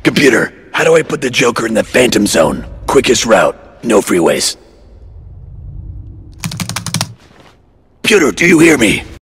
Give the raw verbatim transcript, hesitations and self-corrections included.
Computer, how do I put the Joker in the Phantom Zone? Quickest route, no freeways. Computer, do you hear me?